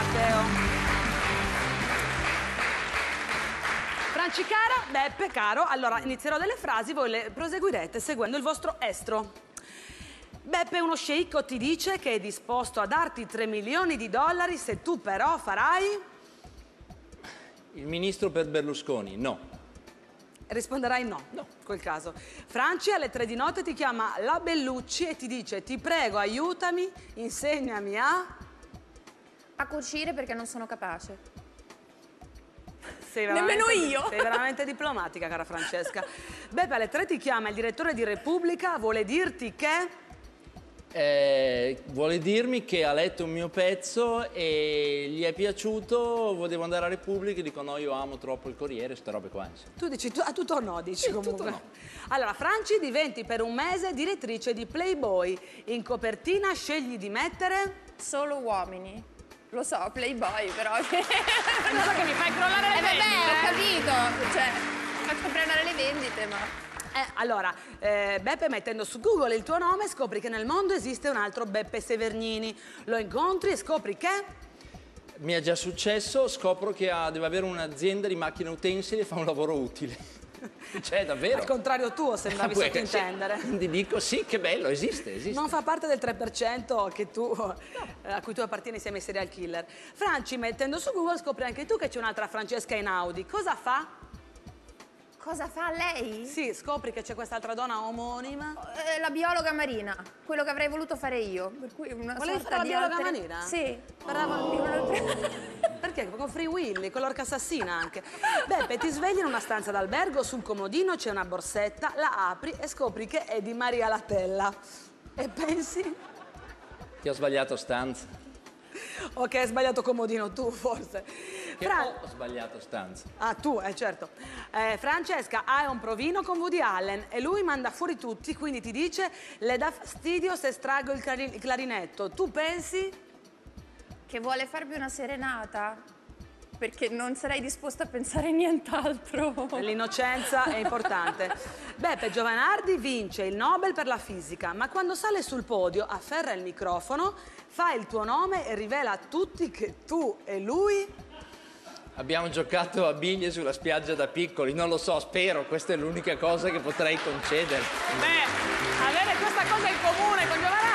Matteo. Franci cara, Beppe caro, allora inizierò delle frasi, voi le proseguirete seguendo il vostro estro. Beppe, uno sceicco ti dice che è disposto a darti 3 milioni di dollari se tu però farai... Il ministro per Berlusconi, no. Risponderai no, in quel caso. Franci alle 3 di notte ti chiama la Bellucci e ti dice ti prego aiutami, insegnami a cucire perché non sono capace. Nemmeno io! Sei veramente diplomatica, cara Francesca. Beppe alle 3 ti chiama il direttore di Repubblica, vuole dirti che... vuole dirmi che ha letto un mio pezzo e gli è piaciuto, volevo andare a Repubblica e dico no, io amo troppo il Corriere, ste robe qua. Tu dici a tutto no, dici comunque. Tutto no. Allora, Franci diventi per un mese direttrice di Playboy. In copertina scegli di mettere... Solo uomini. Lo so, Playboy però. Non so che mi fai crollare le vendite. Vabbè, ho capito. Cioè, faccio prendere le vendite, ma... Allora, Beppe mettendo su Google il tuo nome scopri che nel mondo esiste un altro Beppe Severnini. Lo incontri e scopri che... Mi è già successo, scopro che deve avere un'azienda di macchine utensili e fa un lavoro utile. Cioè, davvero. Al contrario tuo, sembravi sottintendere. Quindi dico sì, che bello, esiste. Non fa parte del 3% che tu, a cui tu appartieni insieme ai serial killer. Franci, mettendo su Google, scopri anche tu che c'è un'altra Francesca in Audi. Cosa fa? Cosa fa lei? Sì, scopri che c'è quest'altra donna omonima. La biologa marina, quello che avrei voluto fare io. Per cui una Volevi sorta fare la di biologa marina? Sì. Brava. Perché? Con Free Willy, con l'orca assassina anche. Beppe, ti svegli in una stanza d'albergo, sul comodino c'è una borsetta, la apri e scopri che è di Maria Latella. E pensi? Che ho sbagliato stanza. O che hai sbagliato comodino tu, forse. Che ho sbagliato stanza. Ah, tu, certo. Francesca, hai un provino con Woody Allen e lui manda fuori tutti, quindi ti dice le dà fastidio se estraggo il clarinetto. Tu pensi? Che vuole farmi una serenata? Perché non sarei disposta a pensare a nient'altro. L'innocenza è importante. Beppe Giovanardi vince il Nobel per la fisica, ma quando sale sul podio, afferra il microfono, fa il tuo nome e rivela a tutti che tu e lui... Abbiamo giocato a biglie sulla spiaggia da piccoli, non lo so, spero, questa è l'unica cosa che potrei concedere. Beh, avere questa cosa in comune con Giovanardi